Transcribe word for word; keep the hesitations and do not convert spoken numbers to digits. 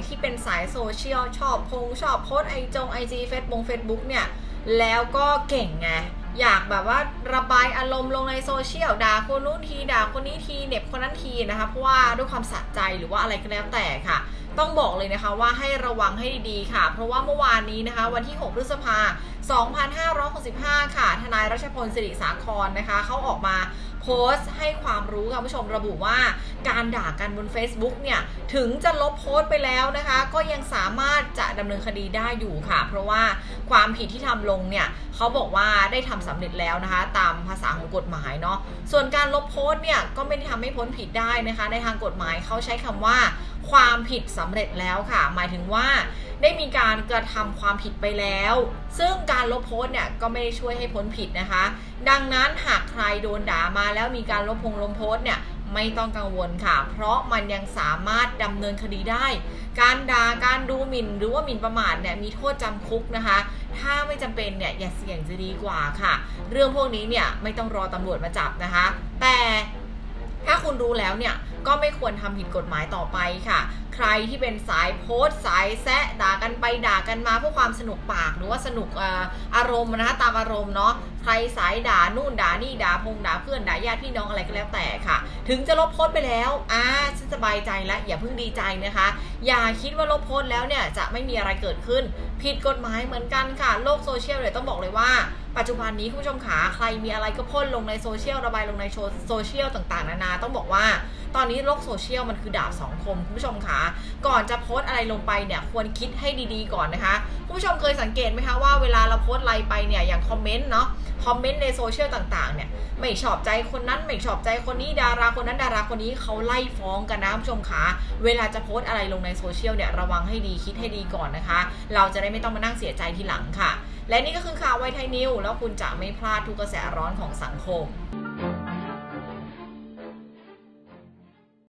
ที่เป็นสายโซเชียลชอบพงชอบโพสไอจงไอจีเฟซบุ๊กเฟซบุ๊กเนี่ยแล้วก็เก่งไงอยากแบบว่าระบายอารมณ์ลงในโซเชียลด่าคนนู้นทีด่าคนนี้ทีเน็บคนนั้นทีนะคะเพราะว่าด้วยความสะใจหรือว่าอะไรก็แล้วแต่ค่ะต้องบอกเลยนะคะว่าให้ระวังให้ดีๆค่ะเพราะว่าเมื่อวานนี้นะคะวันที่หกพฤษภาคมสองพันห้าร้อยหกสิบห้าค่ะทนายรัชพลศิริสาครนะคะเขาออกมาโพสต์ให้ความรู้ค่ะผู้ชมระบุว่าการด่ากันบน Facebook เนี่ยถึงจะลบโพสต์ไปแล้วนะคะก็ยังสามารถจะดำเนินคดีได้อยู่ค่ะเพราะว่าความผิดที่ทำลงเนี่ยเขาบอกว่าได้ทำสำเร็จแล้วนะคะตามภาษาของกฎหมายเนาะส่วนการลบโพสต์เนี่ยก็ไม่ได้ทำให้พ้นผิดได้นะคะในทางกฎหมายเขาใช้คำว่าความผิดสำเร็จแล้วค่ะหมายถึงว่าได้มีการกระทำความผิดไปแล้วซึ่งการลบโพสต์เนี่ยก็ไม่ได้ช่วยให้พ้นผิดนะคะดังนั้นหากใครโดนด่ามาแล้วมีการลบพงลบโพสต์เนี่ยไม่ต้องกังวลค่ะเพราะมันยังสามารถดำเนินคดีได้การด่าการดูหมิ่นหรือว่าหมิ่นประมาทเนี่ยมีโทษจำคุกนะคะถ้าไม่จำเป็นเนี่ยอย่าเสี่ยงจะดีกว่าค่ะเรื่องพวกนี้เนี่ยไม่ต้องรอตำรวจมาจับนะคะแต่ถ้าคุณรู้แล้วเนี่ยก็ไม่ควรทำผิดกฎหมายต่อไปค่ะใครที่เป็นสายโพสต์สายแซะด่ากันไปด่ากันมาเพื่อความสนุกปากหรือว่าสนุกอารมณ์นะคะตามอารมณ์เนาะใครสายด่านู่นด่านี่ด่าพงด่าเพื่อนด่าญาติพี่น้องอะไรก็แล้วแต่ค่ะถึงจะลบโพสต์ไปแล้วอ่าฉันสบายใจแล้วอย่าเพิ่งดีใจนะคะอย่าคิดว่าลบโพสต์แล้วเนี่ยจะไม่มีอะไรเกิดขึ้นผิดกฎหมายเหมือนกันค่ะโลกโซเชียลเลยต้องบอกเลยว่าปัจจุบันนี้คุณผู้ชมขาใครมีอะไรก็พ่นลงในโซเชียลระบายลงในโซเชียลต่างๆนานาต้องบอกว่าตอนนี้โลกโซเชียลมันคือดาบสองคมคุณผู้ชมคะก่อนจะโพสต์อะไรลงไปเนี่ยควรคิดให้ดีๆก่อนนะคะคุณผู้ชมเคยสังเกตไหมคะว่าเวลาเราโพสต์อะไรไปเนี่ยอย่างคอมเมนต์เนาะคอมเมนต์ในโซเชียลต่างๆเนี่ยไม่ชอบใจคนนั้นไม่ชอบใจคนนี้ดาราคนนั้นดาราคนนี้เขาไล่ฟ้องกันนะคุณผู้ชมคะเวลาจะโพสต์อะไรลงในโซเชียลเนี่ยระวังให้ดีคิดให้ดีก่อนนะคะเราจะได้ไม่ต้องมานั่งเสียใจทีหลังค่ะและนี่ก็คือข่าวไวไทยนิวแล้วคุณจะไม่พลาดทุกกระแสร้อนของสังคม